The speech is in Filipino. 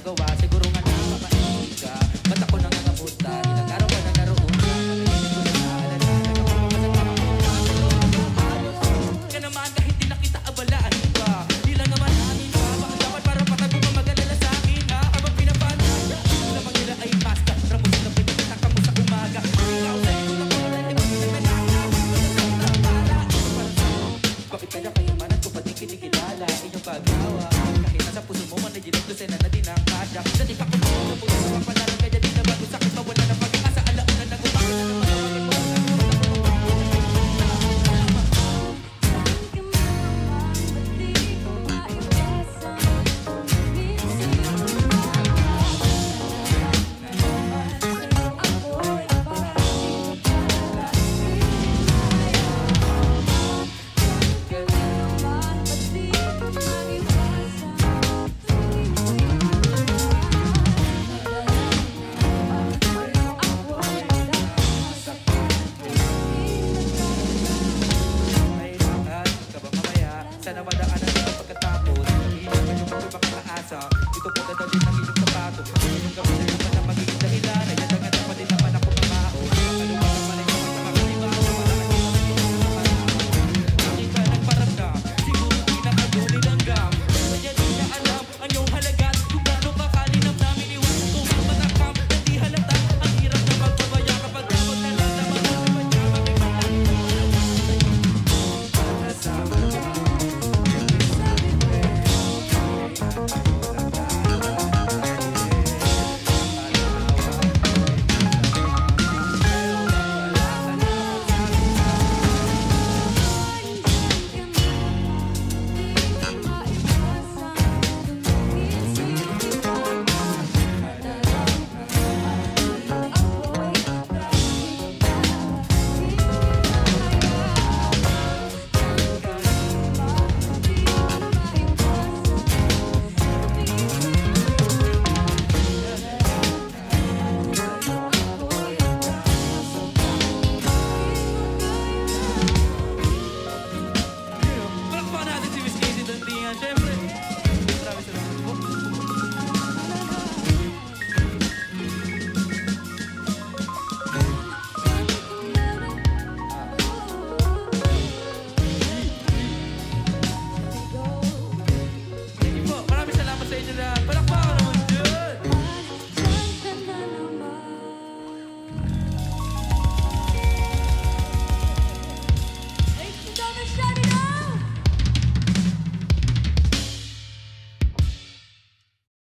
nagawa, siguro nga nakakaisip ka. Ba't ako nangangabuta? Ilang araw ka na naroon. Pag-iisip ko na ka naman kahit di na kita abalaan pa. Di lang naman amin pa. Baka dapat parang patago ka mag-alala sa akin ha. Habang pinapanya lamang nila ay pasta. Ramos na pinagkataka mo sa umaga. Ikaw sa likod ako na di ba pinagkataka? Bakit kaya kayamanan ko pati kinikilala inyong paggawa? Kahit nasa puso mo man ay ginagdosena na din ang kadya. Dati pa ko na puso mo ang panalang kaya di na bago sakit mawala ng pag-asa. Alauna na nagupakit na naman ang mga mo. Sana madaanan mo ang pagkatapos. Hindi naman yung pagkakaasa. Ito po dadalhin ng inyong sapato. Yung gabi